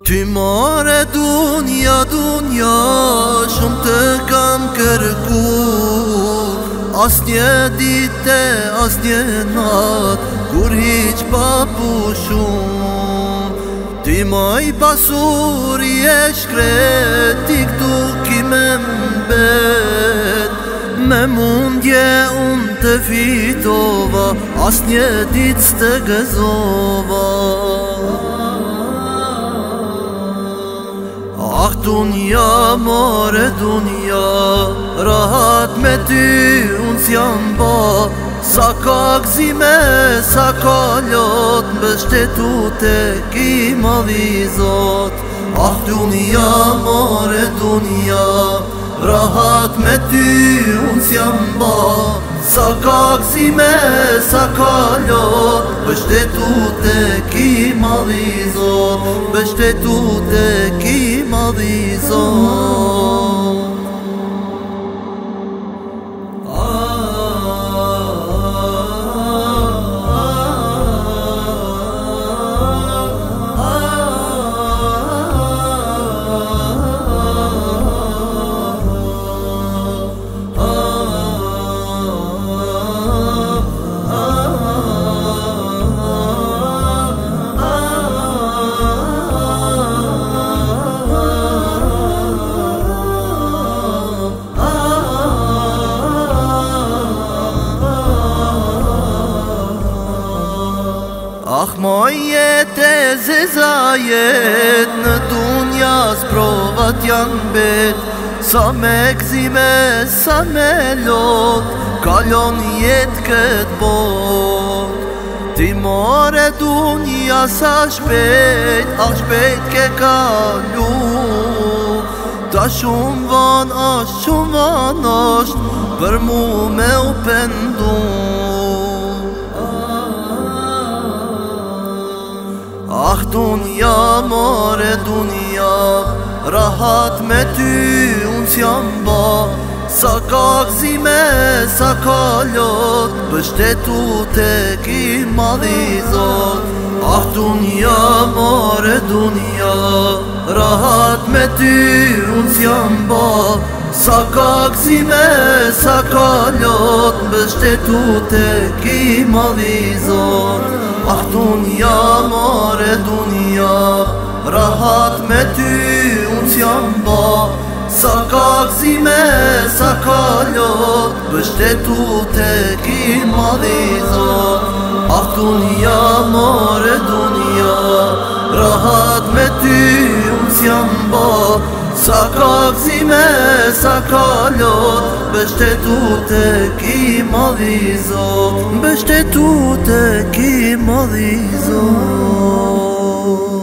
Ty more dunja, dunja, shumë të kam kërku. As një dite, as një nat, kur hiq pa pushu. Ty maj pasuri e shkret, ti këtu ki me mbet. Me mundje unë të fitova, as një dit s'të gëzova. Ah dunja, more dunja, rahat me ty unë s'jam ba. Sa ka gzime, sa ka lot, mbështetu te ki madhi Zot. Ah dunja, more dunja, rahat me ty unë s'jam ba. Sa ka gzime, sa ka lot, mbështetu te ki madhi Zot. Mbështetu te ki madhi Zot. Ah moj jetë e zeza jetë, në dunja s'provat janë bet. Sa me gzime, sa me lot, kalon jetë këtë bot. Ti more dunja sa shpejt, ah shpejt ke kalu. Ta shumë van ashtë, shumë van ashtë, për mu me u pendu. Ah dunja, more dunja, rahat me ty unë s'jam ba. Sa ka gzime, sa ka lot, mbështetu te ki madhi Zot. Ah dunja, more dunja, rahat me ty unë s'jam ba. Sa ka gzime, sa ka lot, mbështetu te ki madhi Zot. Ah dunja, more dunja, rahat me ty unë s'jam ba. Sa ka gzime, sa ka lot, mbështetu te ki madhi Zot. Ah dunja, more dunja, rahat me ty unë s'jam ba. Sa ka gzime, sa ka lot, mbështetu te ki madhi Zot. Mbështetu te ki madhi Zot.